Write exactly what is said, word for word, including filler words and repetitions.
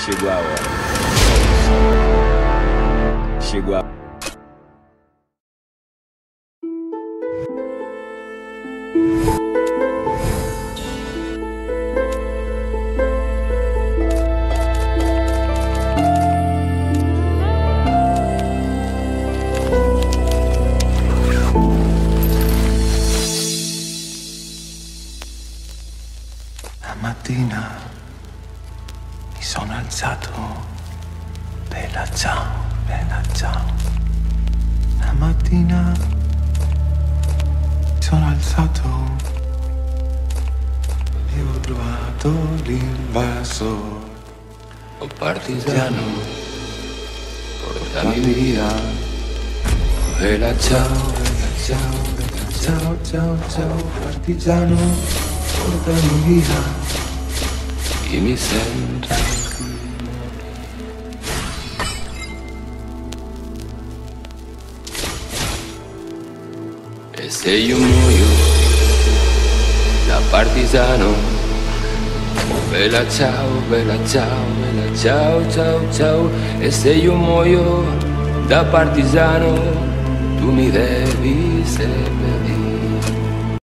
Chihuahua. Chihuahua. La mattina mi sono alzato, bella ciao, bella ciao. La mattina mi sono alzato e ho trovato l'invasor. Oh partigiano, portami via. Oh, bella ciao, bella ciao, bella ciao, ciao, ciao, partigiano, portami via. Chi mi sembra e se io muoio da partigiano, oh bella ciao, bella ciao, bella ciao, ciao, ciao. E se io muoio da partigiano, tu mi devi seppellire.